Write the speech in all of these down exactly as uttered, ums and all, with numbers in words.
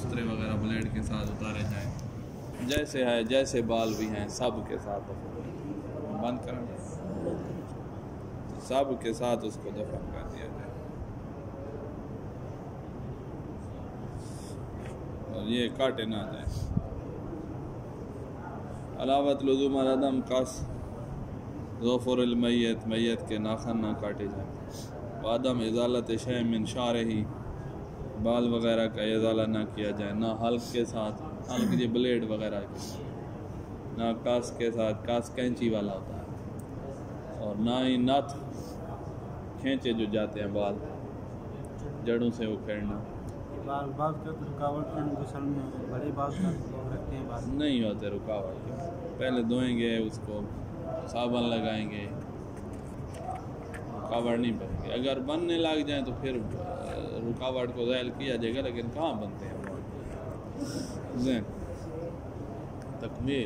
استرے وغیرہ بلیڈ کے ساتھ اتارے جائیں، جیسے ہے جیسے بال بھی ہیں سب کے ساتھ دفن بند کریں، سب کے ساتھ اس کو دفن کر دیا جائے۔ اور یہ کاٹے نہ جائیں۔ علاوت لزوم العدم قص ظفر المیت، میت کے ناخن نہ کاٹے جائیں۔ وعدم ازالت شیء من شعرہ، بال وغیرہ کا ازالہ نہ کیا جائے، نہ حلق کے ساتھ، حلق یہ بلیڈ وغیرہ کے ساتھ، نہ کاس کے ساتھ، کاس کینچی والا ہوتا ہے، اور نہ ہی نت کھینچے جو جاتے ہیں بال جڑوں سے اکھیڑنا بال بال کا رکاوٹ غسل میں بڑے بال رکھتے ہیں، بال نہیں ہوتے رکاوٹ کے، پہلے دھوئیں گے اس کو، صابن لگائیں گے، رکاوٹ نہیں بنے گی۔ اگر بننے لگ جائیں تو پھر رکاوٹ کو ذیل کیا جائے گا، لیکن کہاں بنتے ہیں زین تکمیل۔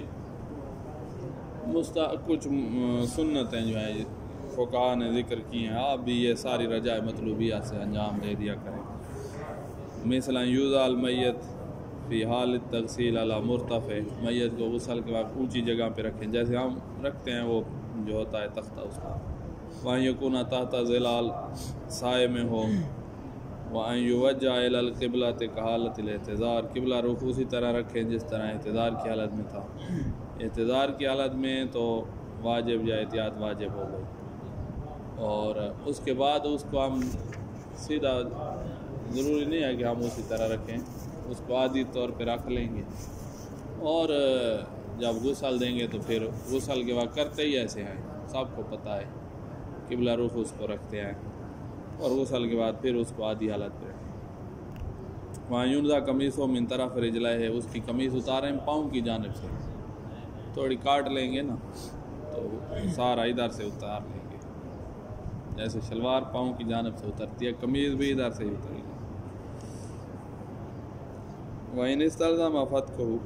مستا کچھ سنتیں جو ہیں فقہاء نے ذکر کی ہیں، آپ بھی یہ ساری رجاء مطلوبیات سے انجام دے دیا کریں۔ مثلا یوضع المیت فی حال التغسیل علی مرتفع، میت کو غسل کے بعد اونچی جگہ پہ رکھیں، جیسے ہم رکھتے ہیں وہ جو ہوتا ہے تختہ اس کا، وَأَن يَكُونَ تَحْتَ ظِلَالٍ، سائے میں ہو، وَأَن يُوَجَّهَ إِلَى الْقِبْلَةِ كَحَالَةِ الْاعْتِذَارِ، قبلہ رخ اسی طرح رکھیں جس طرح اعتذار کی حالت میں تھا۔ اعتذار کی حالت میں تو واجب یا احتیاط واجب ہو گئی، اور اس کے بعد اس کو ہم سیدھا، ضروری نہیں ہے کہ ہم اسی طرح رکھیں، اس کو عادی طور پہ رکھ لیں گے، اور جب غسل دیں گے تو پھر غسل کے بعد کرتے ہی ایسے ہیں، سب کو پتہ ہے، قبلہ رخ اس کو رکھتے ہیں، اور غسل کے بعد پھر اس کو عادی حالت پہ رکھیں۔ وہاں یونزا قمیص و من طرف رجلہ ہے، اس کی قمیص اتاریں پاؤں کی جانب سے، تھوڑی کاٹ لیں گے نا تو سارا ادھر سے اتار لیں گے، جیسے شلوار پاؤں کی جانب سے اترتی ہے، قمیض بھی ادھر سے ہی اترے گی۔ وَإِنِ اسْتَلْزَمَ فَتْحُهُ،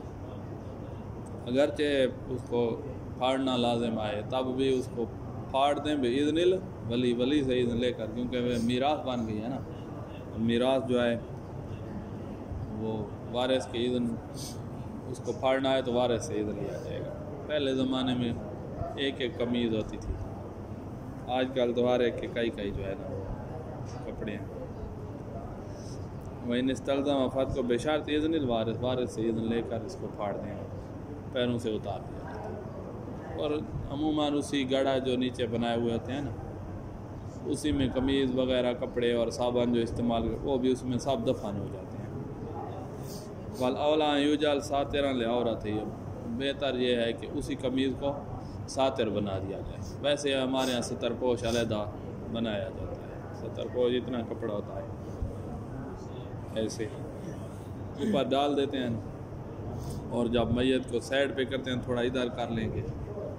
اگرچہ اس کو پھاڑنا لازم آئے تب بھی اس کو پھاڑ دیں بِإِذْنِ الْوَلِي، ولی سے اذن لے کر، کیونکہ وہ میراث بن گئی ہے نا، میراث جو ہے وہ وارث کے اذن، اس کو پھاڑنا ہے تو وارث سے اذن لیا جائے گا۔ پہلے زمانے میں ایک ایک قمیض ہوتی تھی، آج کل تو ہر ایک کے کئی کئی جو ہے نا وہ کپڑے ہیں۔ وَإِنِ اسْتَلْزَمَ فَتْحُهُ بِشَرْطِ اذن الوارث، وارث سے اذن لے کر اس کو پھاڑ دیں، پیروں سے اتار دیا، اور عموماً اسی گڑھا جو نیچے بنائے ہوئے ہوتے ہیں نا، اسی میں قمیض وغیرہ کپڑے اور صابن جو استعمال وہ بھی اس میں سب دفن ہو جاتے ہیں۔ وَالْأَوْلَىٰ أَن يُجْعَلَ سَاتِرًا لِعَوْرَتِهِ، بہتر یہ ہے کہ اسی قمیض کو ساتر بنا دیا جائے۔ ویسے ہمارے یہاں ستر پوش علیحدہ بنایا جاتا ہے، ستر پوش اتنا کپڑا ہوتا ہے، ایسے اوپر ڈال دیتے ہیں، اور جب میت کو سائڈ پہ کرتے ہیں تھوڑا ادھر کر لیں گے،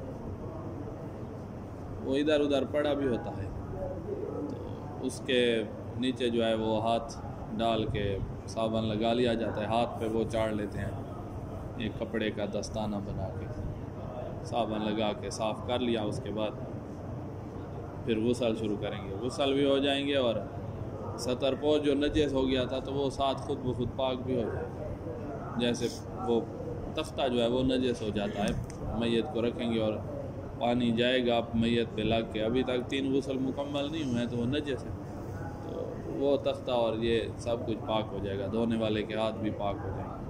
وہ ادھر ادھر پڑا بھی ہوتا ہے، تو اس کے نیچے جو ہے وہ ہاتھ ڈال کے صابن لگا لیا جاتا ہے، ہاتھ پہ وہ چاڑ لیتے ہیں، ایک کپڑے کا دستانہ بنا کے صابن لگا کے صاف کر لیا، اس کے بعد پھر غسل شروع کریں گے، غسل بھی ہو جائیں گے، اور ستر پوش جو نجس ہو گیا تھا تو وہ ساتھ خود بخود پاک بھی ہو جائے گا، جیسے وہ تختہ جو ہے وہ نجس ہو جاتا ہے، میت کو رکھیں گے اور پانی جائے گا میت پہ لگ کے، ابھی تک تین غسل مکمل نہیں ہوئے ہیں تو وہ نجس ہے، تو وہ تختہ اور یہ سب کچھ پاک ہو جائے گا، دھونے والے کے ہاتھ بھی پاک ہو جائیں گے۔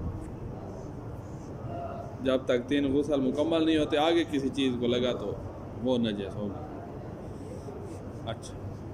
جب تک تین غسل مکمل نہیں ہوتے آگے کسی چیز کو لگا تو وہ نجس ہوگا۔ اچھا،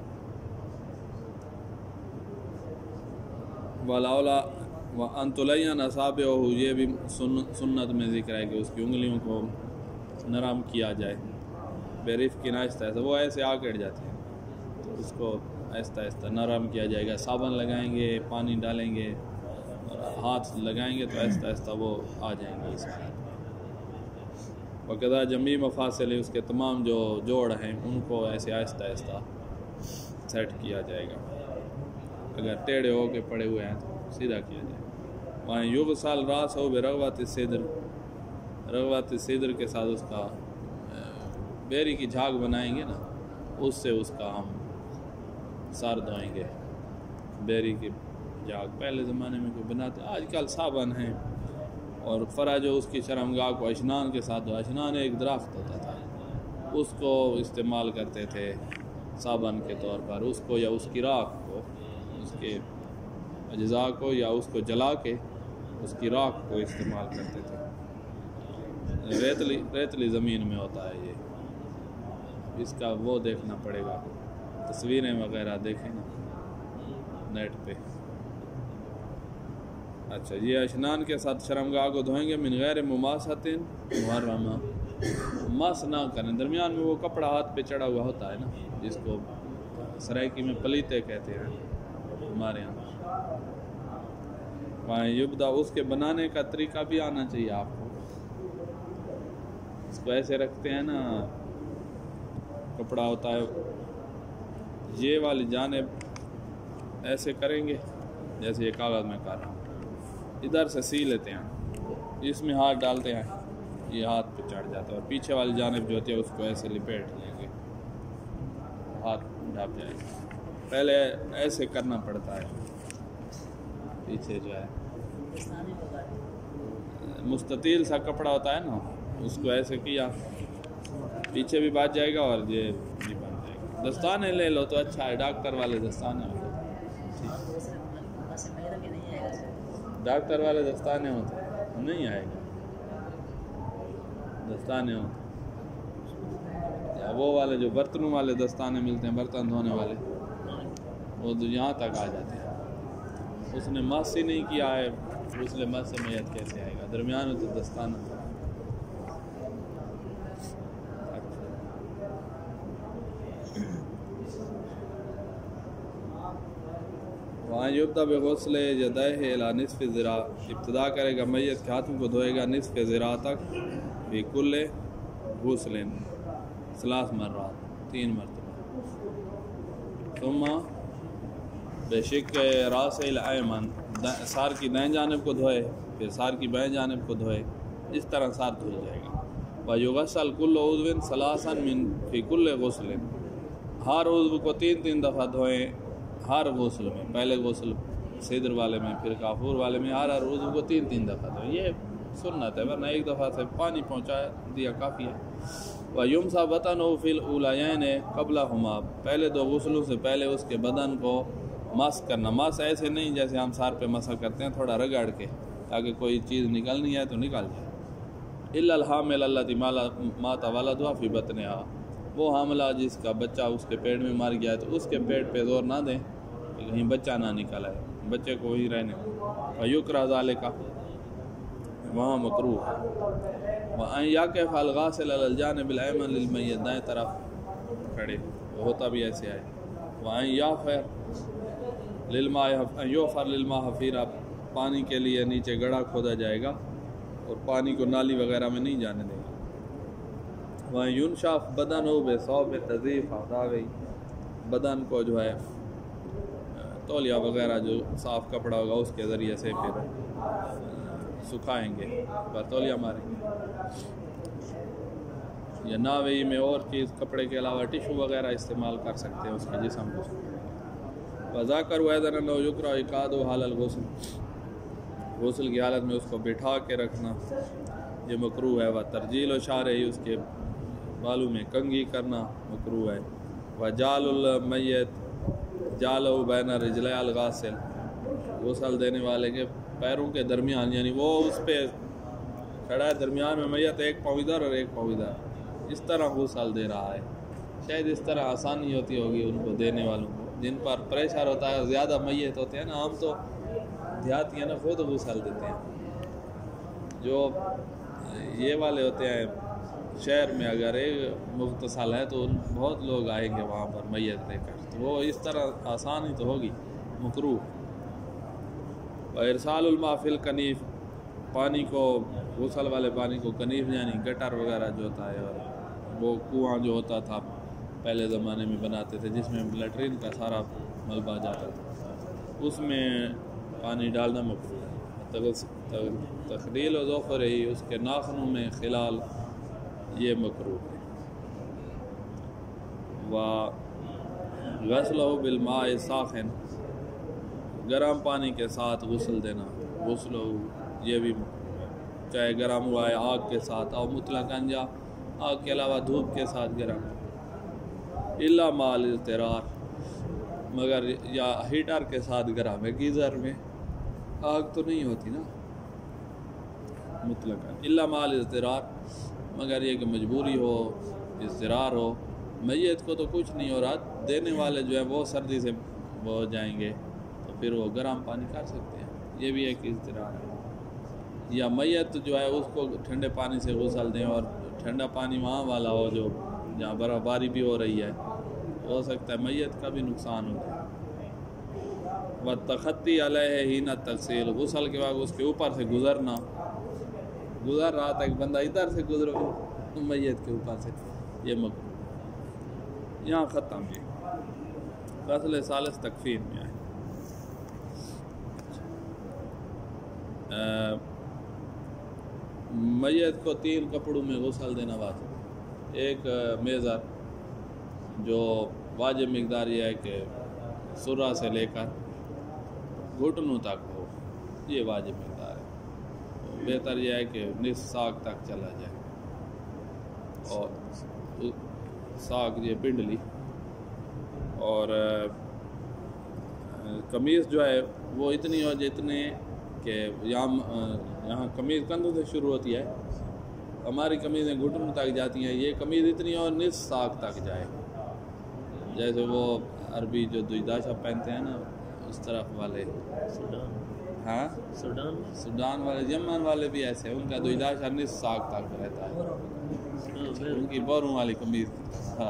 وَالْأَوْلَىٰ وَأَن تُلَيَّنَ أَصَابِعُهُ، یہ بھی سنت میں ذکر ہے کہ اس کی انگلیوں کو نرم کیا جائے، بے رفق آہستہ آہستہ، وہ ایسے آ کٹ جاتی ہیں تو اس کو آہستہ آہستہ نرم کیا جائے گا، صابن لگائیں گے، پانی ڈالیں گے اور ہاتھ لگائیں گے تو آہستہ آہستہ وہ آ جائیں گے اس میں۔ وَقَذَا جَمِيعُ مَفَاصِلِهِ، اس کے تمام جو جوڑ ہیں ان کو ایسے آہستہ آہستہ سیٹ کیا جائے گا، اگر ٹیڑھے ہو کے پڑے ہوئے ہیں تو سیدھا کیا جائے گا۔ وہاں یغسل رأسہ برغوۃ الصدر، رغوۃ الصدر کے ساتھ اس کا بیری کی جھاگ بنائیں گے نا، اس سے اس کا ہم سر دھوئیں گے، بیری کی جاگ پہلے زمانے میں کوئی بناتے، آج کل صابن ہیں، اور فرا جو اس کی شرمگاہ کو اشنان کے ساتھ دھو، اشنان ایک درخت ہوتا تھا اس کو استعمال کرتے تھے صابن کے طور پر، اس کو یا اس کی راکھ کو، اس کے اجزاء کو یا اس کو جلا کے اس کی راکھ کو استعمال کرتے تھے۔ ریتلی ریتلی زمین میں ہوتا ہے یہ، اس کا وہ دیکھنا پڑے گا، تصویریں وغیرہ دیکھیں نا نیٹ پہ۔ اچھا، یہ اشنان کے ساتھ شرمگاہ کو دھوئیں گے، من غیر مماست محرمہ، مس نہ کریں، درمیان میں وہ کپڑا ہاتھ پہ چڑھا ہوا ہوتا ہے نا، جس کو سرائکی میں پلیتے کہتے ہیں ہمارے یہاں۔ وہاں یبدا، اس کے بنانے کا طریقہ بھی آنا چاہیے آپ کو، اس کو ایسے رکھتے ہیں نا، کپڑا ہوتا ہے یہ والی جانب ایسے کریں گے جیسے یہ کاغذ میں کر رہا ہوں، ادھر سے سی لیتے ہیں، اس میں ہاتھ ڈالتے ہیں، یہ ہاتھ پہ چڑھ جاتا ہے، اور پیچھے والی جانب جو ہوتی ہے اس کو ایسے لپیٹ لیں گے، ہاتھ ڈھپ جائے گا۔ پہلے ایسے کرنا پڑتا ہے، پیچھے جو ہے مستطیل سا کپڑا ہوتا ہے نا، اس کو ایسے کیا، پیچھے بھی بچ جائے گا اور یہ بھی بن جائے گا۔ دستانے لے لو تو اچھا ہے، ڈاکٹر والے دستانے ہوتے، ڈاکٹر والے دستانے ہوتے نہیں آئے گا، دستانے ہوتے یا وہ والے جو برتنوں والے دستانے ملتے ہیں، برتن دھونے والے، وہ تو یہاں تک آ جاتے ہیں۔ اس نے مس ہی نہیں کیا ہے، اس لیے مس سے میت کیسے آئے گا؟ درمیان میں تو دستانہ تھا۔ وہاں یبدا بغسل یدیہ الی نصف ذراع، ابتدا کرے گا میت کے ہاتھوں کو دھوئے گا نصف ذراع تک، فی کل غسل ثلاث مرات، تین مرتبہ، ثم بشق راس الایمن، سار کی دائیں جانب کو دھوئے، پھر سار کی بائیں جانب کو دھوئے، اس طرح سار دھل جائے گا۔ ویغسل کل عضو ثلاثا من فی کل غسل، ہر عضو کو تین تین دفعہ دھوئیں ہر غسل میں، پہلے غسل صدر والے میں، پھر کافور والے میں، ہر ہر عضو کو تین تین دفعہ دھوئیں، یہ سنت ہے، ورنہ ایک دفعہ سے پانی پہنچا دیا کافی ہے۔ وَيُمْسَحُ بَطْنَهُ فِي الْأُولَيَيْنِ قَبْلَهُمَا، پہلے دو غسلوں سے پہلے اس کے بدن کو مس کرنا، مس ایسے نہیں جیسے ہم سار پہ مسح کرتے ہیں، تھوڑا رگڑ کے، تاکہ کوئی چیز نکلنی ہے تو نکل جائے۔ إِلَّا الْحَامِلَ الَّتِي مَاتَ وَلَدُهَا فِي بَطْنِهَا، وہ حاملہ جس کا بچہ اس کے پیٹ میں مر گیا ہے تو اس کے پیٹ پہ زور نہ دیں کہ کہیں بچہ نہ نکل آئے، بچے کو ہی رہنے۔ وَيُكْرَهُ ذَلِكَ، وہاں مکروہ ہے۔ وَأَنْ يَقِفَ الْغَاسِلُ عَلَى الْجَانِبِ الْأَيْمَنِ لِلْمَيِّتِ، دائیں طرف کھڑے ہوتا بھی ایسے آئے۔ وَأَنْ يَحْفِرَ لِلْمَاءِ أَنْ يُحْفَرَ لِلْمَاءِ حَفِيرًا، پانی کے لیے نیچے گڑھا کھودا جائے گا اور پانی کو نالی وغیرہ میں نہیں جانے دے گا۔ وَأَنْ يُنْشَفَ بَدَنُهُ بِثَوْبٍ نَظِيفٍ عَدَاوِي، بدن کو جو ہے تولیہ وغیرہ جو صاف کپڑا ہوگا اس کے ذریعے سے پھر سکھائیں گے، پر تولیہ ماریں گے، یا ناوی میں اور چیز کپڑے کے علاوہ ٹیشو وغیرہ استعمال کر سکتے ہیں اس کے جسم کو۔ وَذَكَرُوا أَيْضًا أَنَّهُ يُكْرَهُ إِيقَاظُهُ حَالَ الْغُسْلِ، غسل کی حالت میں اس کو بٹھا کے رکھنا یہ مکروہ ہے۔ وَتَرْجِيلُ شَعْرِهِ، اس کے بالوں میں کنگھی کرنا مکروہ ہے۔ وَجَعْلُ الْمَيِّتِ جَعْلَهُ بَيْنَ رِجْلَيْ الْغَاسِلِ، غسل دینے والے کے پیروں کے درمیان، یعنی وہ اس پہ کھڑا ہے درمیان میں میت، ایک پاؤں ادھر اور ایک پاؤں ادھر، اس طرح غسل دے رہا ہے۔ شاید اس طرح آسانی ہوتی ہوگی ان کو دینے والوں کو، جن پر پریشر ہوتا ہے، زیادہ میت ہوتے ہیں نا، ہم تو دیہاتی ہیں نا، خود غسل دیتے ہیں۔ جو یہ والے ہوتے ہیں شہر میں اگر ایک مغتسل ہے تو بہت لوگ آئیں گے وہاں پر میت لے کر، تو وہ اس طرح آسانی تو ہوگی، مکروہ۔ وَإِرْسَالُ الْمَاءِ فِي الْكَنِيفِ، پانی کو، غسل والے پانی کو کنیف یعنی گٹر وغیرہ جو ہوتا ہے، اور وہ کنواں جو ہوتا تھا پہلے زمانے میں بناتے تھے جس میں لیٹرین کا سارا ملبہ جاتا تھا، اس میں پانی ڈالنا مکروہ ہے۔ تخلیل و ظفر ہی، اس کے ناخنوں میں خلال، یہ مکروہ ہے۔ وَغَسْلُهُ بِالْمَاءِ السَّاخِنِ، گرم پانی کے ساتھ غسل دینا، غسل یہ بھی چاہے گرم ہوا ہے آگ کے ساتھ، اور مطلقاً یا آگ کے علاوہ دھوپ کے ساتھ گرم، الا مال اضطرار، مگر یا ہیٹر کے ساتھ گرم ہے، گیزر میں آگ تو نہیں ہوتی نا مطلقاً، الا مال اضطرار، مگر یہ کہ مجبوری ہو، اضطرار ہو۔ میت کو تو کچھ نہیں ہو رہا، دینے والے جو ہے وہ سردی سے وہ ہو جائیں گے تو پھر وہ گرم پانی کر سکتے ہیں، یہ بھی ایک اضطرار ہے۔ یا میت جو ہے اس کو ٹھنڈے پانی سے غسل دیں، اور ٹھنڈا پانی وہاں والا ہو جو جہاں برف باری بھی ہو رہی ہے، ہو سکتا ہے میت کا بھی نقصان ہو جائے۔ وَالتَّخَطِّ عَلَيْهِ حِينَ التَّغْسِيلِ، غسل کے بعد اس کے اوپر سے گزرنا، گزر رہا تھا ایک بندہ ادھر سے گزرو میت کے اوپر سے، یہ مکروہ۔ یہاں ختم ہے، فصل ثالث تکفین میں آئے۔ میت کو تین کپڑوں میں غسل دینا واجب ہے۔ ایک میزر جو واجب مقدار یہ ہے کہ سرہ سے لے کر گھٹنوں تک ہو، یہ واجب مقدار ہے، بہتر یہ ہے کہ نصف ساق تک چلا جائے، اور ساق یہ پنڈلی، اور قمیض جو ہے وہ اتنی ہو جتنے کہ یہاں یہاں قمیض کندھوں سے شروع ہوتی ہے، ہماری قمیضیں گھٹنوں تک جاتی ہیں، یہ قمیض اتنی ہو نصف ساق تک جائے، جیسے وہ عربی جو دویداشا پہنتے ہیں نا اس طرف والے، ہاں سوڈان سوڈان والے، یمن والے بھی ایسے، ان کا دویداشا نصف ساق تک رہتا ہے، ان کی بوروں والی قمیض، ہاں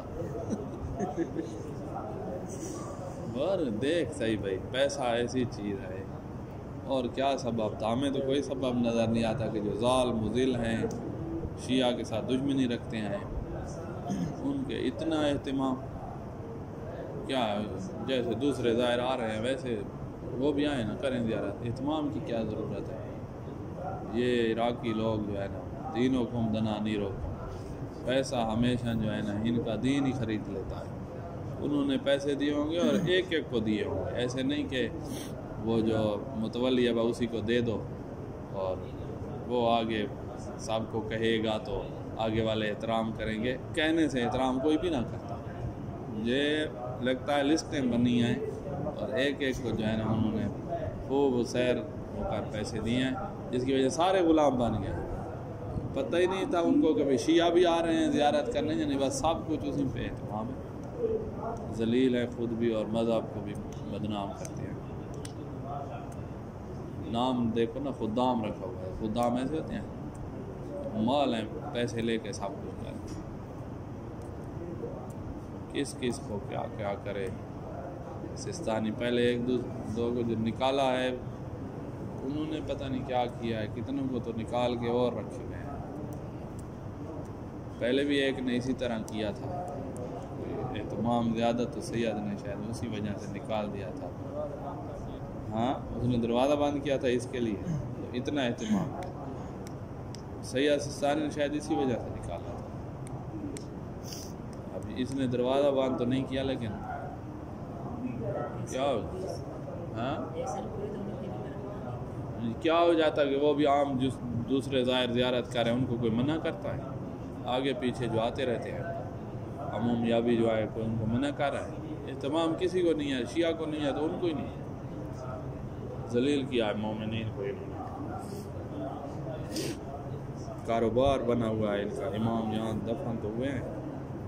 اور دیکھ صحیح بھائی، پیسہ ایسی چیز ہے، اور کیا سبب تھا، ہمیں تو کوئی سبب نظر نہیں آتا کہ جو ظالم مذل ہیں، شیعہ کے ساتھ دشمنی رکھتے ہیں، ان کے اتنا اہتمام، کیا جیسے دوسرے ظاہر آ رہے ہیں ویسے وہ بھی آئیں نا، کریں زیارت، اہتمام کی کیا ضرورت ہے۔ یہ عراقی لوگ جو ہے نا، دینوں کو دنا نہیں روکو، پیسہ ہمیشہ جو ہے نا ان کا دین ہی خرید لیتا ہے، انہوں نے پیسے دیے ہوں گے اور ایک ایک کو دیے ہوں گے، ایسے نہیں کہ وہ جو متولی ہے اسی کو دے دو اور وہ آگے سب کو کہے گا تو آگے والے احترام کریں گے، کہنے سے احترام کوئی بھی نہ کرتا، یہ لگتا ہے لسٹیں بنی ہیں اور ایک ایک کو جو ہے نا انہوں نے خوب سیر ہو کر پیسے دیے ہیں، جس کی وجہ سارے غلام بن گئے، پتہ ہی نہیں تھا ان کو کبھی شیعہ بھی آ رہے ہیں زیارت کرنے، یعنی بس سب کچھ اسی پہ اہتمام ہے، ذلیل ہے خود بھی اور مذہب کو بھی بدنام کرتے ہیں۔ نام دیکھو نا، خدام رکھا ہوا ہے، خدام ایسے ہوتے ہیں مال ہیں، پیسے لے کے سب کچھ کریں، کس کس کو کیا کیا کرے۔ سستانی پہلے ایک دو دو کو جو نکالا ہے انہوں نے پتہ نہیں کیا کیا ہے، کتنوں کو تو نکال کے اور رکھے گئے ہیں، پہلے بھی ایک نے اسی طرح کیا تھا، اہتمام زیادہ تو سید نے شاید اسی وجہ سے نکال دیا تھا، ہاں اس نے دروازہ بند کیا تھا اس کے لیے، تو اتنا اہتمام سید سستانی نے شاید اسی وجہ سے نکالا تھا، اب اس نے دروازہ بند تو نہیں کیا، لیکن کیا ہو ہاں کیا ہو جاتا کہ وہ بھی عام جس دوسرے ظاہر زیارت کر رہے ہیں ان کو کوئی منع کرتا ہے، آگے پیچھے جو آتے رہتے ہیں عموم یا بھی جو ہے کوئی ان کو منع کر رہا ہے، اہتمام کسی کو نہیں ہے، شیعہ کو نہیں ہے تو ان کو ہی نہیں، ذلیل کیا ہے مومنین کو، کاروبار بنا ہوا ہے ان کا، امام یہاں دفن تو ہوئے ہیں۔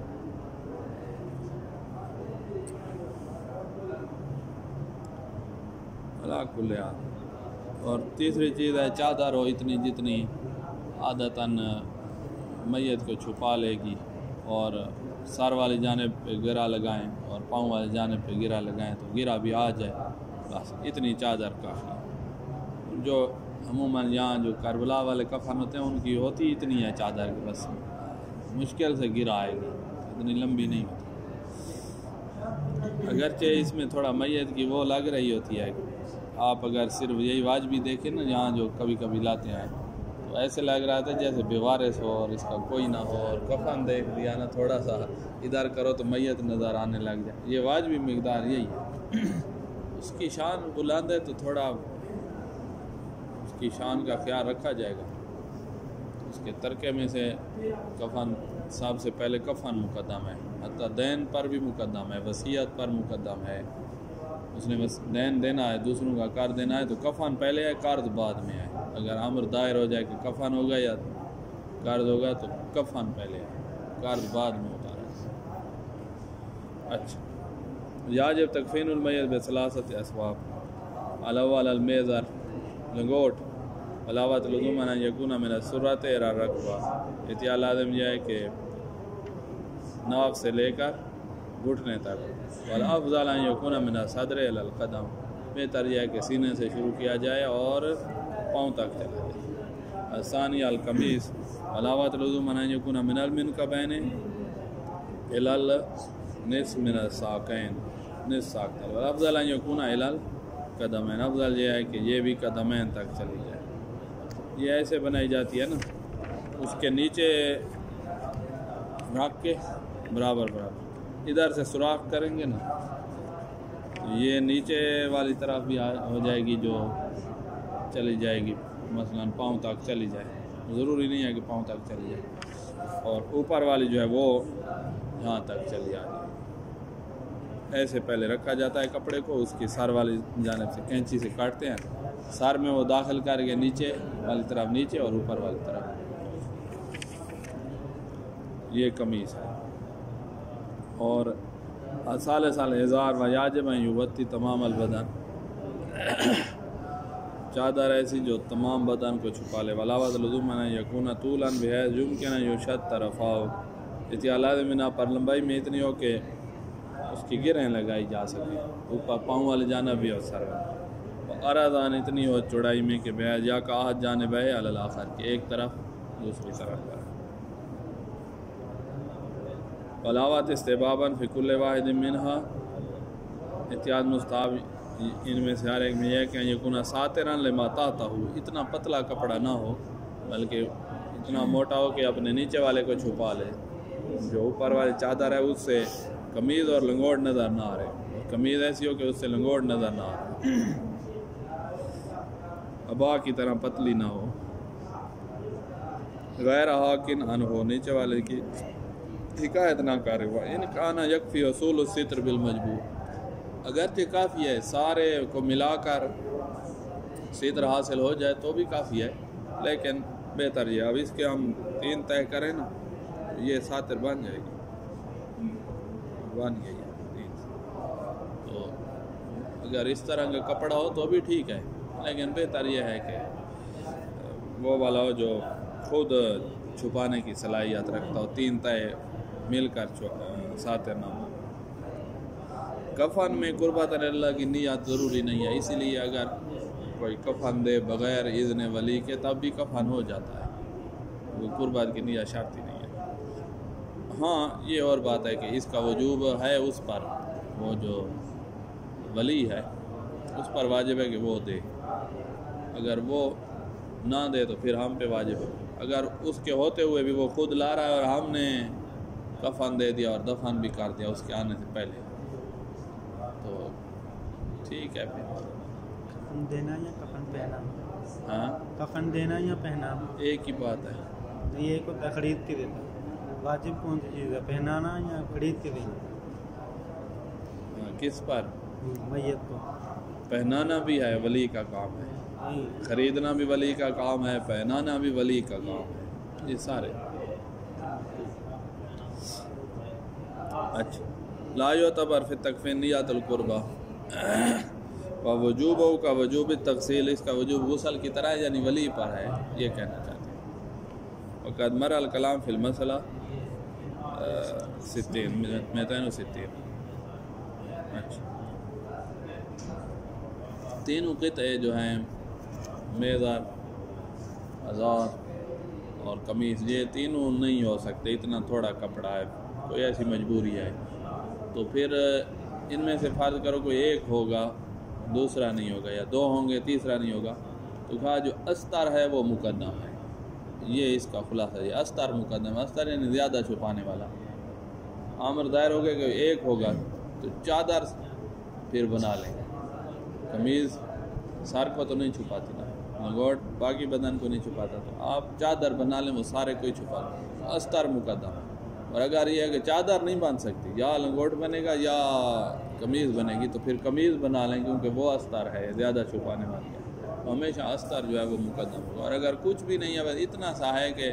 اللہ کل حال، اور تیسری چیز ہے چادر ہو اتنی جتنی عادتاً میت کو چھپا لے گی، اور سر والی جانب پہ گرا لگائیں اور پاؤں والی جانب پہ گرا لگائیں تو گرا بھی آ جائے، بس اتنی چادر کافی۔ جو عموماً یہاں جو کربلا والے کفن ہوتے ہیں ان کی ہوتی اتنی ہے چادر کی، بس مشکل سے گرا آئے گی، اتنی لمبی نہیں ہوتی، اگرچہ اس میں تھوڑا میت کی وہ لگ رہی ہوتی ہے، آپ اگر صرف یہی واجبی دیکھیں نا یہاں جو کبھی کبھی لاتے ہیں تو ایسے لگ رہا تھا جیسے بیوارث ہو اور اس کا کوئی نہ ہو، اور کفن دیکھ لیا نا تھوڑا سا ادھر کرو تو میت نظر آنے لگ جائے، یہ واجبی مقدار یہی ہے، اس کی شان بلند ہے تو تھوڑا اس کی شان کا خیال رکھا جائے گا. اس کے ترکے میں سے کفن سب سے پہلے کفن مقدم ہے، حتیٰ دین پر بھی مقدم ہے، وصیت پر مقدم ہے. اس نے بس دین دینا ہے، دوسروں کا قرض دینا ہے تو کفن پہلے ہے، قرض بعد میں ہے. اگر امر دائر ہو جائے کہ کفن ہوگا یا قرض ہوگا تو کفن پہلے ہے، قرض بعد میں ہوتا ہے. اچھا، یاجب تکفین المیت بثلاثت اسباب الاول المیزر لنگوٹ علاوت لزومنا یکون من السرۃ الی الرکبہ. احتیاط لازم یہ ہے کہ ناف سے لے کر گھٹنے تک. والافضل ان یکون من الصدر الی القدم، بہتر یہ ہے کہ سینے سے شروع کیا جائے اور پاؤں تک چلا جائے. الثانی القمیص علاوت لزومنا یکون من المنکبین الی النصف من الساقین، نصف ساق تک. والافضل ان یکون الی القدمین، افضل یہ ہے کہ یہ بھی قدمین تک چلی جائے. یہ ایسے بنائی جاتی ہے نا، اس کے نیچے رکھ کے برابر برابر ادھر سے سوراخ کریں گے نا، یہ نیچے والی طرف بھی ہو جائے گی جو چلی جائے گی، مثلا پاؤں تک چلی جائے. ضروری نہیں ہے کہ پاؤں تک چلی جائے. اور اوپر والی جو ہے وہ یہاں تک چلی جائے. ایسے پہلے رکھا جاتا ہے کپڑے کو، اس کی سر والی جانب سے کینچی سے کاٹتے ہیں، سر میں وہ داخل کر کے نیچے والی طرف نیچے اور اوپر والی طرف. یہ قمیص ہے. اور سال سال ازار و یاجب یوتی تمام البدن، چادر ایسی جو تمام بدن کو چھپا لے. ولاوت لزومنا یکون طولا بحیث یمکن یشد طرفاہ، احتیاط لازم نہ پر لمبائی میں اتنی ہو کہ اس کی گرہیں لگائی جا سکیں، اوپر پاؤں والے جانب بھی اور سر والے. ارادان اتنی ہو چوڑائی میں کہ بحیث یا کا آہد جانب ہے علی الاخر، کہ ایک طرف دوسری طرف پر. ولاوت استحباباً فی کل واحد منہا، احتیاط مستحب ان میں سے ہر ایک میں یہ کہ یکون ساتراً لما تحتہ، اتنا پتلا کپڑا نہ ہو بلکہ اتنا موٹا ہو کہ اپنے نیچے والے کو چھپا لے. جو اوپر والی چادر ہے اس سے قمیض اور لنگوٹ نظر نہ آ رہے، قمیض ایسی ہو کہ اس سے لنگوٹ نظر نہ آ رہے، ابا کی طرح پتلی نہ ہو. غیر حاکن ان ہو، نیچے والے کی حکایت نہ کرے. ہوا ان کانا یکفی اصول الستر بالمجبور، اگرچہ کافی ہے سارے کو ملا کر ستر حاصل ہو جائے تو بھی کافی ہے، لیکن بہتر یہ اب اس کے ہم تین طے کریں نا یہ ساتر بن جائے گی، بن گئی ہے تین. تو اگر اس طرح کا کپڑا ہو تو بھی ٹھیک ہے، لیکن بہتر یہ ہے کہ وہ والا ہو جو خود چھپانے کی صلاحیت رکھتا ہو، تین طے مل کر ساتر نہ ہو. کفن میں قربت اللہ کی نیت ضروری نہیں ہے، اسی لیے اگر کوئی کفن دے بغیر اذن ولی کے تب بھی کفن ہو جاتا ہے، وہ قربت کی نیت شرط ہی نہیں ہے. ہاں یہ اور بات ہے کہ اس کا وجوب ہے اس پر، وہ جو ولی ہے اس پر واجب ہے کہ وہ دے، اگر وہ نہ دے تو پھر ہم پہ واجب ہے. اگر اس کے ہوتے ہوئے بھی وہ خود لا رہا ہے اور ہم نے کفن دے دیا اور دفن بھی کر دیا اس کے آنے سے پہلے تو ٹھیک ہے. پھر کفن دینا یا کفن پہنا؟ ہاں کفن دینا یا پہنا ایک ہی بات ہے. تو یہ کو خرید کے دیتا، واجب کون سی چیز ہے، پہنانا یا خرید کے دینا؟ کس پر؟ میت کو پہنانا بھی ہے، ولی کا کام ہے، خریدنا بھی ولی کا کام ہے، پہنانا بھی ولی کا کام ہے، یہ سارے. اچھا، لا یعتبر فی التکفین نیت القربہ و وجوب کا وجوب تغسیل، اس کا وجوب غسل کی طرح یعنی ولی پر ہے، یہ کہنا چاہتے ہیں. وقد مر الکلام فی المسئلہ ستین میتین و ستین. اچھا، تینوں قطعے جو ہیں میزر، ازار اور قمیص، یہ تینوں نہیں ہو سکتے، اتنا تھوڑا کپڑا ہے، کوئی ایسی مجبوری ہے تو پھر ان میں سے فرض کرو کوئی ایک ہوگا دوسرا نہیں ہوگا، یا دو ہوں گے تیسرا نہیں ہوگا، تو کہا جو استر ہے وہ مقدم ہے. یہ اس کا خلاصہ ہے، استر مقدم ہے. استر یعنی زیادہ چھپانے والا. امر دائر ہو گیا کہ ایک ہوگا تو چادر پھر بنا لیں گے، कमीज़ सर को तो नहीं छुपाती ना, लंगोट बाकी बदन को नहीं छुपाता, तो आप चादर बना लें वो सारे को ही छुपा लें, अस्तर मुकद्दम। और अगर ये है कि चादर नहीं बन सकती, या लंगोट बनेगा या कमीज़ बनेगी, तो फिर कमीज़ बना लें क्योंकि वो अस्तर है, ज़्यादा छुपाने वाली है, तो हमेशा अस्तर जो है वो मुकद्दम होगा। और अगर कुछ भी नहीं है, बस इतना सा है कि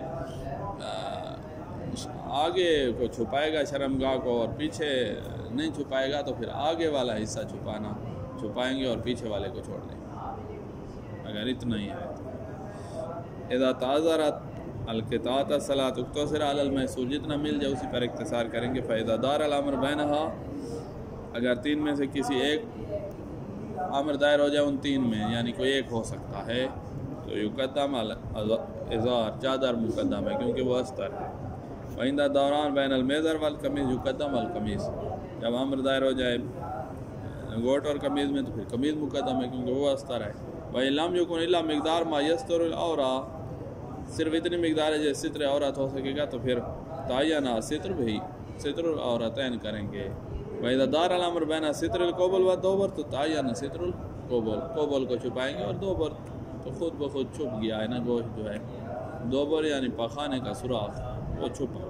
आगे को छुपाएगा शर्मगाह को और पीछे नहीं छुपाएगा, तो फिर आगे वाला हिस्सा छुपाना छुपाएंगे और पीछे वाले को छोड़ देंगे। अगर इतना ही है तो इज़ा ताज़रत अलक़ितात सलात उक्तसर अलल महसूर, जितना मिल जाए उसी पर इख्तिसार करेंगे। फ़ैज़ा दार अल अम्र बैनहा, अगर तीन में से किसी एक अमर दायर हो जाए उन तीन में, यानी कोई एक हो सकता है, तो युक़द्दम अल इज़ार, चादर मुक़द्दम है क्योंकि वो अस्तर है। वइंदा दौरान बैन अलमेज़र वल कमीज़ युक़द्दम अल कमीज़, जब अमर दायर हो जाए गोट और कमीज़ में तो फिर कमीज़ मुक़द्दम है क्योंकि वो अस्तर है। वही लम युकुन इल्ला मिक़दार मा यस्तुरुल औरा, सिर्फ इतनी मिक़दार है जैसे सित्र औरत हो सकेगा, तो फिर तायना सित्र भी सित्रुल औरतैन करेंगे। वइदा दार अल अम्र बैन सित्रुल कोबल व दोबर, तो तायना सित्रुल कोबल, कोबल को छुपाएंगे और दोबर तो खुद ब खुद छुप गया है ना, गोश्त जो है, दोबर यानी पखाने का सुराख, वो छुपा।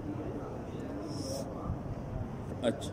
अच्छा,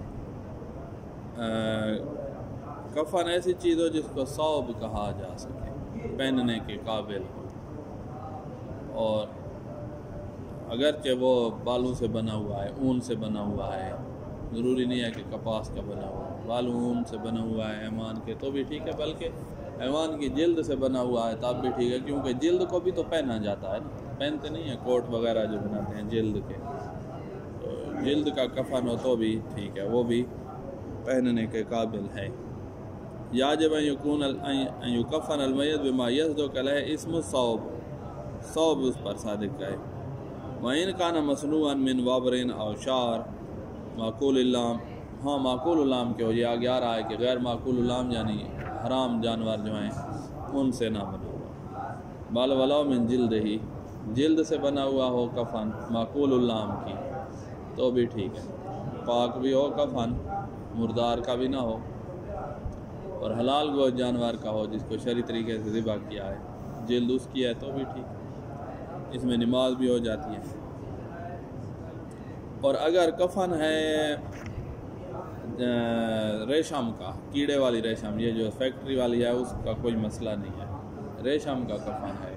कफन ऐसी चीज़ हो जिसको सौब कहा जा सके, पहनने के काबिल हो, और अगरचे वो बालों से बना हुआ है, ऊन से बना हुआ है, ज़रूरी नहीं है कि कपास का बना हुआ है, बालू ऊन से बना हुआ है हैवान के तो भी ठीक है, बल्कि हैवान की जिल्द से बना हुआ है तब भी ठीक है, क्योंकि जिल्द को भी तो पहना जाता है ना, पहनते नहीं है कोट वगैरह जो बनाते हैं जिल्द के, तो जिल्द का कफन हो तो भी ठीक है, वो भी पहनने के काबिल है। याजिब यकून युकफ़न अलमय्यत बिमा यस्दुक़ अलैहि इस्मु सौब, सौब उस पर सादिक रहे। वइन कान मसनूअन मिन वाबरिन और शार माकूल इल्लाम, हाँ माकूल उलाम के हो, ये आगे आ रहा है कि गैर माकूल उलाम यानी हराम जानवर जो हैं उनसे ना बना हुआ। बाल वलाओ मिन जिल्द ही, जिल्द से बना हुआ हो कफन माकूल उलाम की तो भी ठीक है, पाक भी हो कफन, मुर्दार का भी ना हो, और हलाल गोश्त जानवर का हो जिसको शरी तरीके से ज़िबा किया है, जिल्द उसकी है तो भी ठीक, इसमें नमाज भी हो जाती है। और अगर कफन है रेशम का, कीड़े वाली रेशम, ये जो फैक्ट्री वाली है उसका कोई मसला नहीं है, रेशम का कफन है,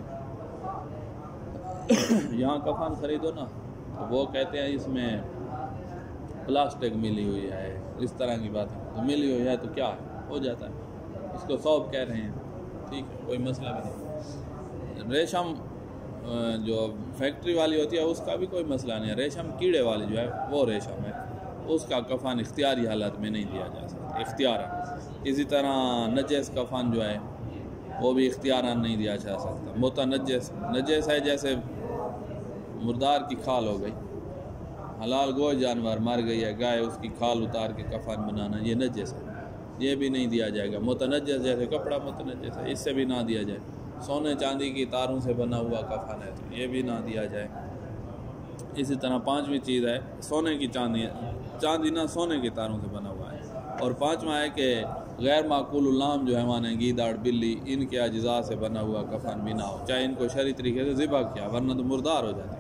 यहाँ कफन ख़रीदो ना तो वो कहते हैं इसमें प्लास्टिक मिली हुई है, इस तरह की बात है, तो मिली हुई है तो क्या है, हो जाता है, इसको सौब कह रहे हैं, ठीक है, कोई मसला भी नहीं। रेशम जो फैक्ट्री वाली होती है उसका भी कोई मसला नहीं है, रेशम कीड़े वाली जो है वो रेशम है, उसका कफन इख्तियारी हालत में नहीं दिया जा सकता, इख्तियारन। इसी तरह नजस कफन जो है वो भी इख्तियारन नहीं दिया जा सकता, मुतनज्जिस, नजस है जैसे मुर्दार की खाल हो गई, हलाल गोश्त जानवर मर गई है गाय, उसकी खाल उतार के कफन बनाना ये नजस है, ये भी नहीं दिया जाएगा। मुतनज्जिस जैसे कपड़ा मुतनज्जिस है, इससे भी ना दिया जाए। सोने चांदी की तारों से बना हुआ कफन है तो ये भी ना दिया जाए। इसी तरह पांचवी चीज़ है सोने की चांदी, चांदी ना सोने की तारों से बना हुआ है। और पांचवा है कि गैर माकूल उल्लाम जो है माने गीदाड़ बिल्ली, इनके अज्जा से बना हुआ कफन भी ना हो, चाहे इनको शरी तरीके से ज़िबा किया, वरना तो मुर्दार हो जाते,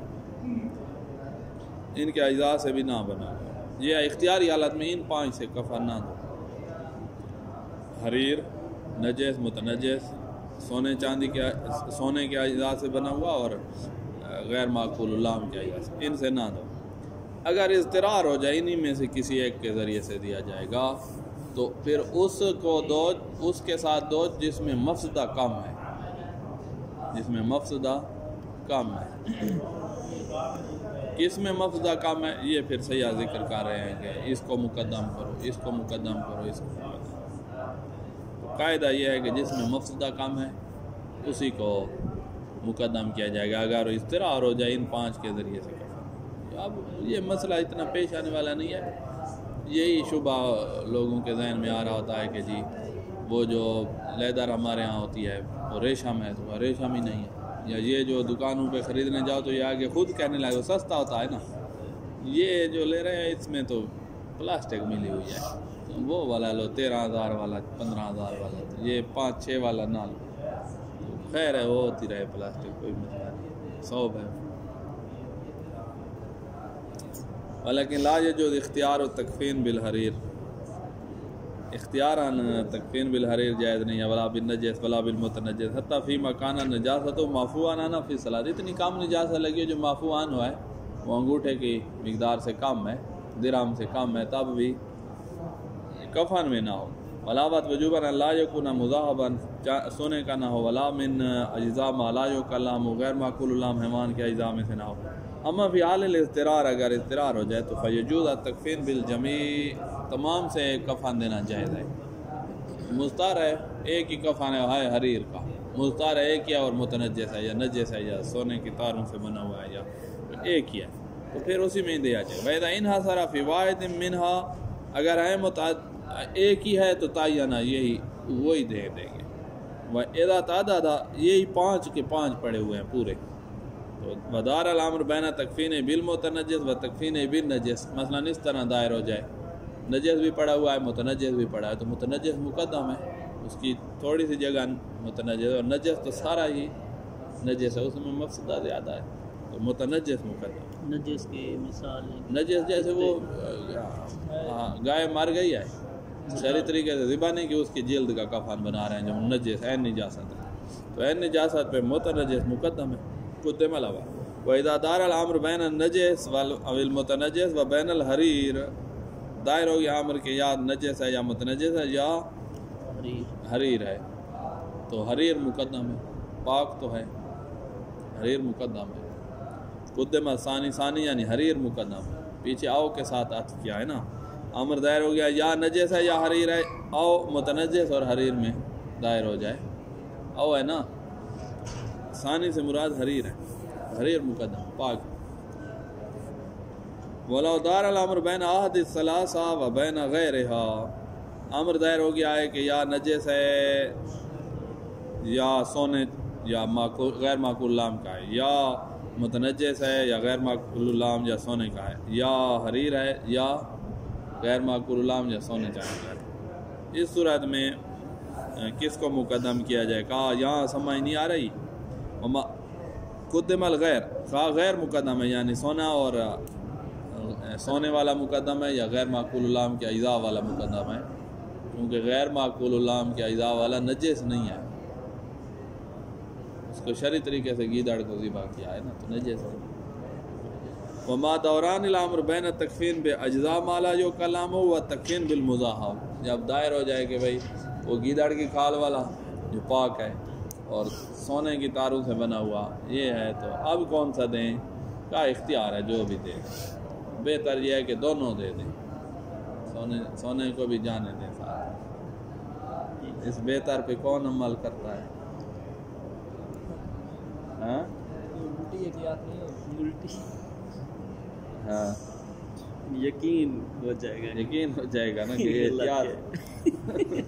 इनके अज्जा से भी ना बना हुआ। ये इख्तियारी हालत में इन पाँच से कफन ना दो, हरीर, नजस, मुतनजस, सोने चांदी के सोने के अज्जा से बना हुआ और गैर माकूल उल्लाम के अज्जा से, इनसे ना दो। अगर इज़्तिरार हो जाए इन्हीं में से किसी एक के ज़रिए से दिया जाएगा तो फिर उसको दो, उसके साथ दो जिसमें मफसदा कम है, जिसमें मफसदा कम है। किसमें मफसदा कम है ये फिर सही जिक्र कर रहे हैं कि इसको मुकद्दम करो, इसको मुकद्दम करो, इसको मुकद्दम। कायदा ये है कि जिसमें मफसदा कम है उसी को मुकद्दम किया जाएगा अगर इज़्तिरार हो जाए इन पाँच के ज़रिए से। अब ये मसला इतना पेश आने वाला नहीं है, यही शुबा लोगों के जहन में आ रहा होता है कि जी वो जो लेदर हमारे यहाँ होती है वो रेशम है, तो वह रेशम ही नहीं है, या ये जो दुकानों पे ख़रीदने जाओ तो ये आगे खुद कहने लगे सस्ता होता है ना, ये जो ले रहे हैं इसमें तो प्लास्टिक मिली हुई है, तो وہ والا لو تیرہ ہزار والا پندرہ ہزار والا یہ پانچ چھ والا نہ لو خیر ہے وہ ہوتی رہے پلاسٹک کوئی مسئلہ نہیں صوب ہے ولیکن لا یجوز اختیار و تکفین بالحریر اختیاراً تکفین بالحریر جائز نہیں ہے ولا بالنجس ولا بالمتنجس حتیٰ فی مکانہ نجاست و معفو عنہ فی صلاۃ اتنی کم نجاست لگی جو معفو عن ہوا ہے وہ انگوٹھے کی مقدار سے کم ہے درہم سے کم ہے تب بھی کفن میں نہ ہو ولا بات وجوباً لا یکون مذاہباً سونے کا نہ ہو ولا من اجزاء ما لا یکلم غیر معقول اللام حیوان کے اجزاء میں سے نہ ہو اما فی حال الاضطرار اگر اضطرار ہو جائے تو فیجوز التکفین بالجمیع تمام سے کفن دینا جائز ہے مضطر ہے ایک ہی کفن ہے حریر کا مضطر ہے ایک ہی ہے اور متنجس ہے یا نجس ہے یا سونے کی تاروں سے بنا ہوا ہے یا ایک ہی ہے تو پھر اسی میں دیا جائے وَإِذَا انْحَصَرَ فِي وَاحِدٍ مِّنْهَا اگر ہے متعدد ایک ہی ہے تو تعینہ یہی وہی دے دیں گے وَإِذَا تَعَدَّدَ یہی پانچ کے پانچ پڑے ہوئے ہیں پورے تو ودار الامر بین تکفین بالمتنجس و تکفین بالنجس مثلا اس طرح دائر ہو جائے نجس بھی پڑا ہوا ہے متنجس بھی پڑا ہے تو متنجس مقدم ہے اس کی تھوڑی سی جگہ متنجس اور نجس تو سارا ہی نجس ہے اس میں مفسدہ زیادہ ہے تو متنجس مقدم نجس کی مثال نجس جیسے وہ گائے مر گئی ہے شرعی طریقے سے ذبح نہیں کہ اس کی جلد کا کفن بنا رہے ہیں جو نجس عین نجاست ہے تو عین نجاست پہ متنجس مقدم ہے قدم علاوہ وَإِذَا دَارَ الْأَمْرُ بَيْنَ النَّجِسِ وَالْمُتَنَجِّسِ وَبَيْنَ الْحَرِيرِ دائر ہو گیا امر کہ یا نجس ہے یا متنجس ہے یا حریر ہے تو حریر مقدم ہے پاک تو ہے حریر مقدم ہے قدم ثانی ثانی یعنی حریر مقدم ہے پیچھے آؤ کے ساتھ عطف کیا ہے نا امر دائر ہو گیا یا نجس ہے یا حریر ہے آؤ متنجس اور حریر میں دائر ہو جائے آؤ ہے نا ثانی سے مراد حریر ہے حریر مقدم پاک وَلَوْ دَارَ الْأَمْرُ بَيْنَ أَحَدِ الثَّلَاثَةِ وَبَيْنَ غَيْرِهَا امر دائر ہو گیا ہے کہ یا نجس ہے یا سونے یا غیر معقول اللام کا ہے یا متنجس ہے یا غیر معقول اللام یا سونے کا ہے یا حریر ہے یا غیر معقول اللام یا سونے کا ہے اس صورت میں کس کو مقدم کیا جائے کہا یہاں سمجھ نہیں آ رہی قدم الغیر خواہ غیر مقدم ہے یعنی سونا اور سونے والا مقدم ہے یا غیر معقول اللام کے اجزاء والا مقدم ہے کیونکہ غیر معقول اللام کے اجزاء والا نجس نہیں ہے اس کو شرعی طریقے سے گیدڑ کو ذبح کیا ہے نا تو نجس ہے وما دوران الامر بین تکفین بے اجزاء مالا جو کلام ہو و تکفین بالمزاحم جب دائر ہو جائے کہ بھائی وہ گیدڑ کی کھال والا جو پاک ہے اور سونے کی تاروں سے بنا ہوا یہ ہے تو اب کون سا دیں کا اختیار ہے جو بھی دے بہتر یہ ہے کہ دونوں دے دیں سونے سونے کو بھی جانے دیں ساتھ اس بہتر پہ کون عمل کرتا ہے ہاں ہاں یقین ہو جائے گا یقین ہو جائے گا نا کہ یہ احتیاط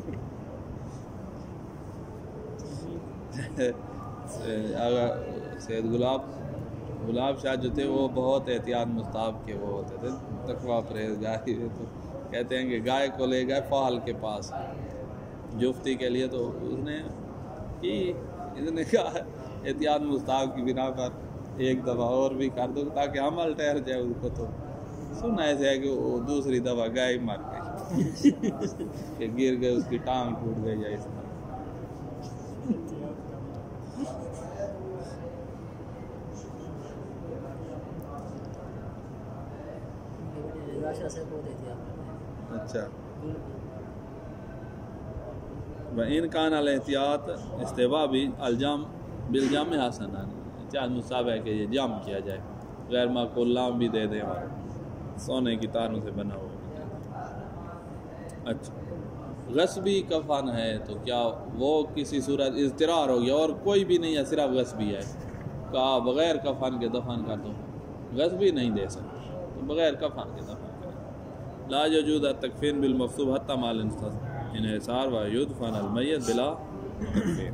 سید گلاب گلاب شاہ جو تھے وہ بہت احتیاط مستحب کے وہ ہوتے تھے تقویٰ پرہیزگاری تو کہتے ہیں کہ گائے کو لے گئے فال کے پاس جفتی کے لیے تو اس نے کی اس نے کہا احتیاط مستحب کی بنا پر ایک دفعہ اور بھی کر دو تاکہ عمل ٹھہر جائے اس کو تو سنا ایسے ہے کہ وہ دوسری دفعہ گائے مر گئی کہ گر گئے اس کی ٹانگ ٹوٹ گئی یا اس طرح اچھا ان کان الاحتیاط استوا بھی الجام بالجام حسن احتیاط مصاب ہے کہ یہ جام کیا جائے غیر معقول لام بھی دے دیں اور سونے کی تاروں سے بنا ہوا اچھا غصبی کفن ہے تو کیا وہ کسی صورت اضطرار ہو گیا اور کوئی بھی نہیں ہے صرف غصبی ہے کہا بغیر کفن کے دفن کر دو غصبی نہیں دے سکتے تو بغیر کفن کے دفن کریں لا یجوز التکفین بالمفصوب حتی مال انحصار و یدفن المیت بلا تکفین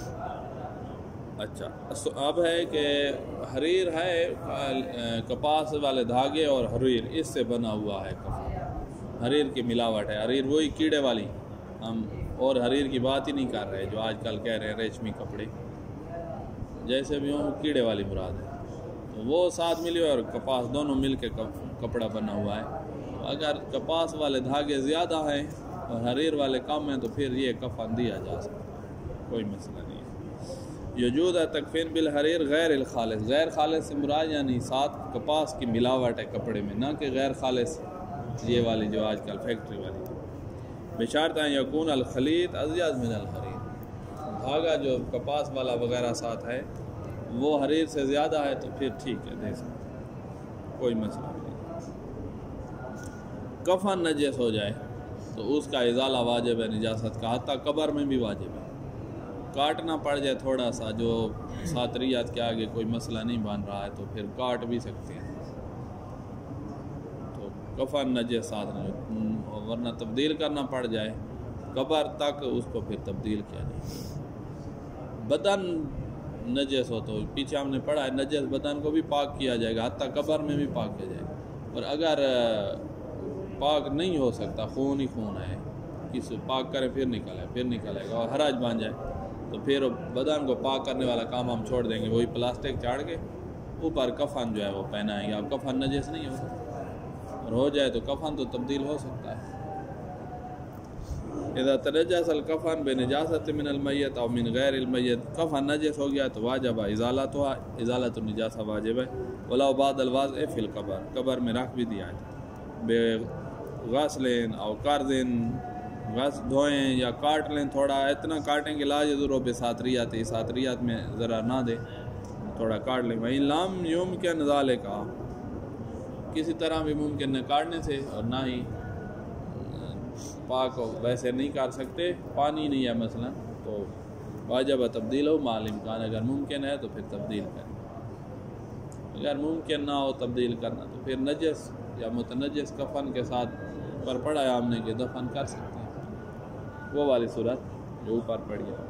اچھا اب ہے کہ حریر ہے کپاس والے دھاگے اور حریر اس سے بنا ہوا ہے کفن حریر کی ملاوٹ ہے. حریر وہی کیڑے والی, ہم اور حریر کی بات ہی نہیں کر رہے جو آج کل کہہ رہے ہیں ریشمی کپڑے, جیسے بھی ہوں کیڑے والی مراد ہے. تو وہ ساتھ ملی اور کپاس دونوں مل کے کپڑا بنا ہوا ہے. اگر کپاس والے دھاگے زیادہ ہیں اور حریر والے کم ہیں تو پھر یہ کفن دیا جا سکتا ہے, کوئی مسئلہ نہیں ہے. یجوز تکفین بالحریر غیر الخالص, غیر خالص سے مراد یعنی ساتھ کپاس کی ملاوٹ ہے کپڑے میں, نہ کہ غیر خالص یہ والی جو آج کل فیکٹری والی. بشارت ہیں یکون الخلیط ازید من الحریر, دھاگا جو کپاس والا وغیرہ ساتھ ہے وہ حریر سے زیادہ ہے تو پھر ٹھیک ہے دے سکتے, کوئی مسئلہ نہیں. کفن نجس ہو جائے تو اس کا ازالہ واجب ہے نجاست کا, حتیٰ قبر میں بھی واجب ہے. کاٹنا پڑ جائے تھوڑا سا جو ساتریات کے آگے کوئی مسئلہ نہیں بن رہا ہے تو پھر کاٹ بھی سکتے ہیں, تو کفن نجس ساتھ نہیں, ورنہ تبدیل کرنا پڑ جائے قبر تک اس کو پھر تبدیل کیا جائے. بدن نجس ہو تو پیچھے ہم نے پڑھا ہے نجس بدن کو بھی پاک کیا جائے گا, حتیٰ قبر میں بھی پاک کیا جائے گا. اور اگر پاک نہیں ہو سکتا, خون ہی خون ہے, کسی پاک کرے پھر نکلے پھر نکلے گا اور حرج بن جائے تو پھر بدن کو پاک کرنے والا کام ہم چھوڑ دیں گے, وہی پلاسٹک چاڑ کے اوپر کفن جو ہے وہ پہنائیں گے. اب کفن نجس نہیں ہو سکتا, اور ہو جائے تو کفن تو تبدیل ہو سکتا ہے. اذا تنجس الکفن بنجاست من المیت او من غیر المیت, کفن نجس ہو گیا تو واجب ازالتها, ازالت النجاسہ واجب ہے. ولو بعد الوضع فی القبر, قبر میں رکھ بھی دیا ہے. بے غسلین او کردن, غس دھوئیں یا کاٹ لیں, تھوڑا اتنا کاٹیں کہ لا یضر بساتریات, ساتریات میں ذرا نہ دے, تھوڑا کاٹ لیں. وہیں لام یمکن ذالک, کسی طرح بھی ممکن نہ کاٹنے سے, اور نہ ہی پاک ویسے نہیں کر سکتے, پانی نہیں ہے مثلا تو واجب تبدیل ہو مال امکان. اگر ممکن ہے تو پھر تبدیل کریں, اگر ممکن نہ ہو تبدیل کرنا تو پھر نجس یا متنجس کفن کے ساتھ پر پڑا ہے ہم نے کہ دفن کر سکتے ہیں, وہ والی صورت جو اوپر پڑی ہے.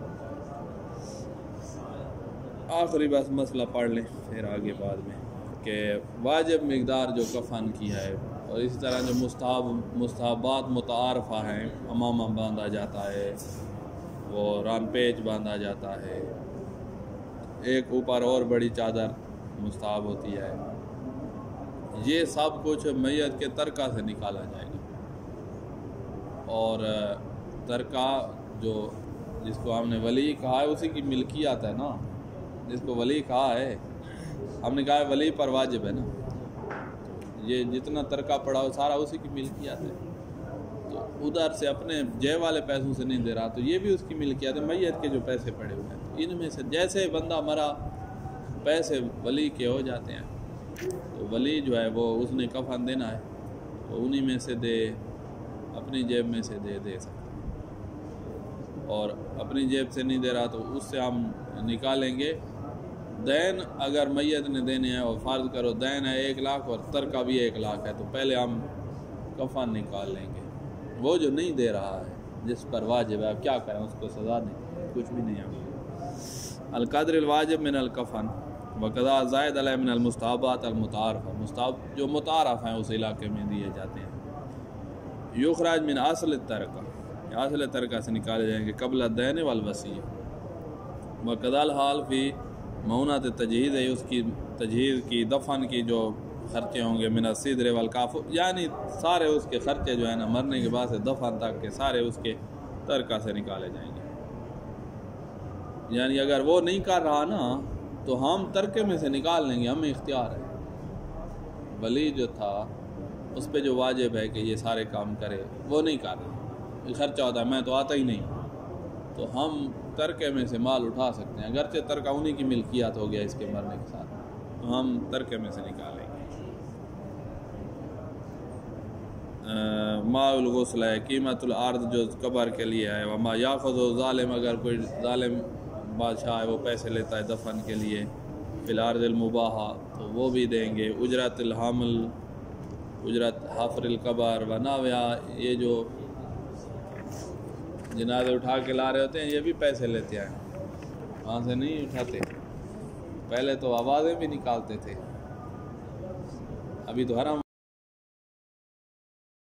آخری بس مسئلہ پڑھ لیں پھر آگے بعد میں کہ واجب مقدار جو کفن کی ہے, اور اسی طرح جو مستحب مستحبات متعارفہ ہیں, امامہ باندھا جاتا ہے, وہ ران پیچ باندھا جاتا ہے, ایک اوپر اور بڑی چادر مستحب ہوتی ہے, یہ سب کچھ میت کے ترکہ سے نکالا جائے گا. اور ترکہ جو جس کو ہم نے ولی کہا ہے اسی کی ملکیت ہے نا, جس کو ولی کہا ہے ہم نے کہا ہے ولی پر واجب ہے نا, یہ جتنا ترکہ پڑا ہو سارا اسی کی ملکیت ہے. تو ادھر سے اپنے جے والے پیسوں سے نہیں دے رہا, تو یہ بھی اس کی ملکیت ہے. میت کے جو پیسے پڑے ہوئے ہیں ان میں سے جیسے بندہ مرا پیسے ولی کے ہو جاتے ہیں, تو ولی جو ہے وہ اس نے کفن دینا ہے تو انہی میں سے دے, اپنی جیب میں سے دے دے سکتے, اور اپنی جیب سے نہیں دے رہا تو اس سے ہم نکالیں گے. دین اگر میت نے دینے ہیں, اور فرض کرو دین ہے ایک لاکھ اور ترکہ بھی ایک لاکھ ہے, تو پہلے ہم کفن نکال لیں گے. وہ جو نہیں دے رہا ہے جس پر واجب ہے, اب کیا کریں, اس کو سزا دیں, کچھ بھی نہیں ہے. القدر الواجب من الکفن وقضاء زائد علیہ من المستحبات المتعارفہ, مستحب جو متعارف ہیں اس علاقے میں دیے جاتے ہیں. یخرج من اصل الترکہ, اصل ترکہ سے نکالے جائیں گے قبل الدین والوصیہ. وقضاء الحال فی معونات تجہیز ہے, اس کی تجہیز کی دفن کی جو خرچے ہوں گے, من الصدر والکاف, یعنی سارے اس کے خرچے جو ہیں نا مرنے کے بعد سے دفن تک کے سارے اس کے ترکہ سے نکالے جائیں گے. یعنی اگر وہ نہیں کر رہا نا تو ہم ترکے میں سے نکال لیں گے, ہمیں اختیار ہے. ولی جو تھا اس پہ جو واجب ہے کہ یہ سارے کام کرے وہ نہیں کر رہا, خرچہ ہوتا ہے, میں تو آتا ہی نہیں, تو ہم ترکے میں سے مال اٹھا سکتے ہیں. اگرچہ ترکہ انہی کی ملکیت ہو گیا اس کے مرنے کے ساتھ, تو ہم ترکے میں سے نکالیں گے. ماء الغسل ہے, قیمت الارض جو قبر کے لیے ہے. وما یاخذ ظالم, اگر کوئی ظالم بادشاہ ہے وہ پیسے لیتا ہے دفن کے لیے. فی الارض المباحہ, تو وہ بھی دیں گے. اجرت الحمل, اجرت حفر القبر وناویہ, یہ جو جنازے اٹھا کے لا رہے ہوتے ہیں یہ بھی پیسے لیتے ہیں, وہاں سے نہیں اٹھاتے. پہلے تو آوازیں بھی نکالتے تھے, ابھی تو حرم